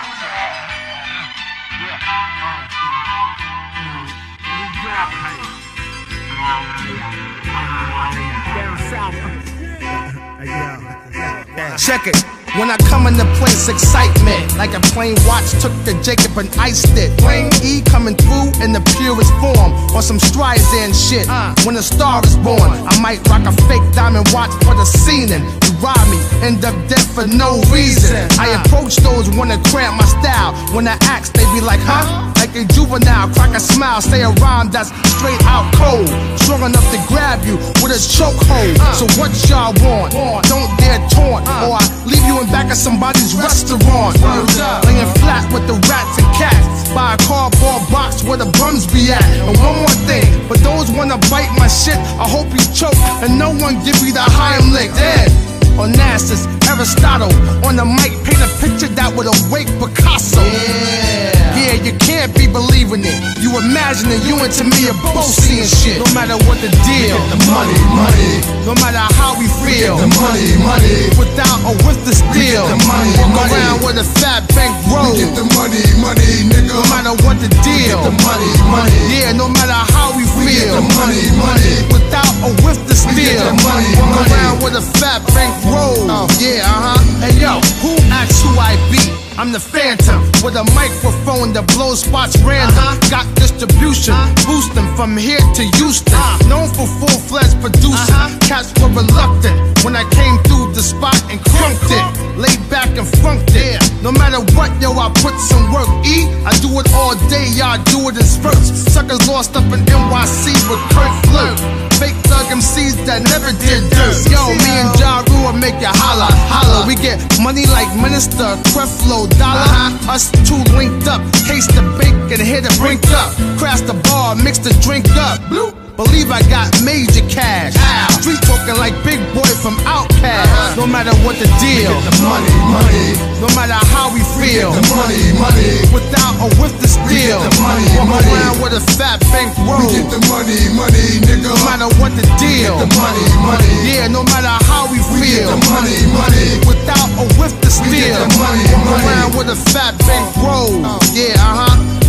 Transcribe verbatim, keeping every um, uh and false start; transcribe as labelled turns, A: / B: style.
A: Check it. When I come in the place, excitement like a plane watch took the Jacob and iced it. Plane E coming through in the purest form, on some Streisand shit. When a star is born, I might rock a fake diamond watch for the scene. You rob me, end up dead for no reason. I approach those wanna cramp my style. When I ask, they be like, huh? Like a juvenile, crack a smile, say a rhyme that's straight out cold, strong enough to grab you with a chokehold. So what y'all want? Don't dare taunt, or I leave you in back of somebody's restaurant, laying flat with the rats and cats, by a cardboard box where the bums be at. And one more thing, for those wanna bite my shit, I hope you choke and no one give me the Heimlich. Dead Onassis, Aristotle on the mic, paint a picture that would awake Picasso. Yeah. Yeah, you can't be believing it. You imagining you and to me are both seeing shit. No matter what the deal,
B: the money, money.
A: No matter how we feel,
B: the money, money.
A: Without or with the steel,
B: the money,
A: walk
B: money.
A: around with a fat bank roll.
B: We get the money, money, nigga.
A: No matter what the deal,
B: the money, money.
A: Yeah, no matter how we feel,
B: we get the money, money.
A: Without or with the steel,
B: the money,
A: walk
B: money.
A: around with a fat bank roll. Uh, yeah, uh huh. Hey yo, who asks who I be? I'm the Phantom with a microphone that blows spots random. Uh-huh. Got distribution, uh-huh. boosting from here to Houston. Uh-huh. Known for full-fledged producing. Uh-huh. Cats were reluctant when I came through the spot and crunked it. Laid back and funked it. No matter what, yo, I put some work. E, I do it all day, y'all do it in spurts. Suckers lost up in N Y C with Kurt Flirt. Fake thug M Cs that never did dirt. Yo, me and Ja Rule will make you holla, holla. We get money like Minister, Creflo Dollar. Uh-huh. Us two linked up, case the bake and hit the brink up. Crash the bar, mix the drink up. Bloop. Believe I got major cash. Ow. Street talking like big boy from Outkast. Uh-huh. No matter what the deal,
B: the money, money.
A: No matter how we feel,
B: the money, money.
A: Without or with the steel,
B: the money,
A: walk
B: money.
A: around with a fat bank roll.
B: We get the money, money, nigga.
A: No matter what the deal,
B: the money, money.
A: Yeah, no matter how we feel,
B: we get the money, money.
A: Without or with the steel,
B: the money,
A: walk
B: money.
A: around with a fat bank roll. Uh, yeah, uh huh.